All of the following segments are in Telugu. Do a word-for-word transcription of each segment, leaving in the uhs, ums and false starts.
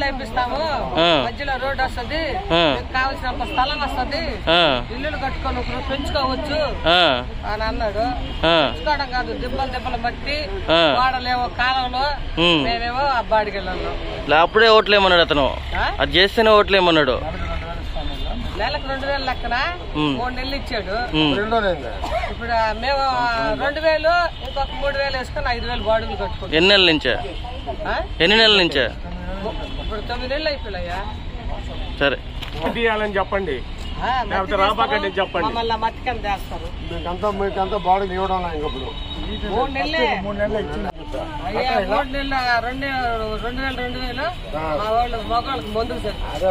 రోడ్లు వేపిస్తాము, మధ్యలో రోడ్ వస్తుంది, కావాల్సినంత స్థలం వస్తుంది, ఇల్లులు కట్టుకొని ఒకరు పెంచుకోవచ్చు అని అన్నాడు. పెంచుకోవడం కాదు, దిబ్బలు దిబ్బలు బట్టి వాడలేమో కాలంలో, మేమేమో అబ్బాడికి వెళ్ళాము. అప్పుడే ఓట్లేమన్నాడు అతను, అది చేస్తేనే ఓట్లేమన్నాడు. నెలకు రెండు వేలు లెక్కన మూడు నెలలు ఇచ్చాడు. ఇప్పుడు మేము రెండు వేలు ఇంకొక మూడు వేలు వేసుకొని ఐదు వేలు బాడుగులు కట్టుకుంటాం. ఎన్ని నెలల నుంచే ఎన్ని నెలల నుంచే ఇప్పుడు తొమ్మిది నెలలు అయిపోయాయా. సరే తీయాలని చెప్పండి, రాబాకండి చెప్పండి, మమ్మల్ని మట్టికని చేస్తారు. మీకంతా మీకంతా బాడీలు ఇవ్వడం ఇప్పుడు మూడు నెలలే మూడు నెలలు ఇచ్చింది. అయ్యా మూడు నెలలు రెండు రెండు వేలు రెండు వేలు మా వాళ్ళు మొక్కలకు ముందుకు సార్ అదే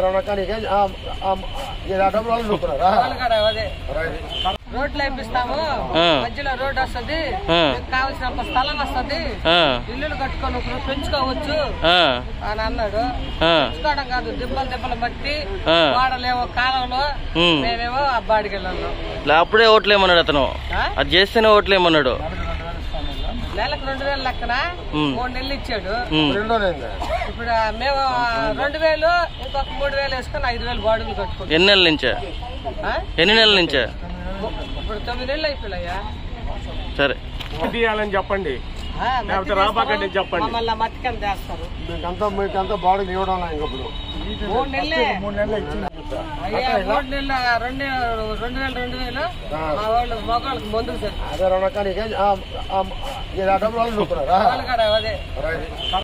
అదే రోడ్లు వేపిస్తాము, మధ్యలో రోడ్ వస్తుంది, కావాల్సినంత స్థలం వస్తుంది, ఇల్లులు కట్టుకొని ఒకరు పెంచుకోవచ్చు అని అన్నాడు. పెంచుకోవడం కాదు, దిబ్బలు దిబ్బలు బట్టి వాడలేమో కాలంలో, మేమేమో అబ్బాడికి వెళ్ళాము. అప్పుడే ఓట్లేమన్నాడు అతను, అది చేస్తేనే ఓట్లేమన్నాడు. నెలకు రెండు వేలు లెక్కన మూడు నెలలు ఇచ్చాడు. ఇప్పుడు మేము రెండు వేలు ఇంకొక మూడు వేలు వేసుకొని ఐదు వేలు బాడుగులు కట్టుకుంటాం. ఎన్ని నెలల నుంచే ఎన్ని నెలల నుంచే ఇప్పుడు తొమ్మిది నెలలు అయిపోయాయా. సరే తీయాలని చెప్పండి, రాబాకండి చెప్పండి, మమ్మల్ని మట్టికని చేస్తారు. మీకంతా మీకంతా బాడీలు ఇవ్వడం ఇప్పుడు మూడు నెలలే మూడు నెలలు ఇచ్చింది. అయ్యా మూడు నెలలు రెండు రెండు వేలు రెండు వేలు మా వాళ్ళు మొక్కలకు ముందుకు సార్ అదే అదే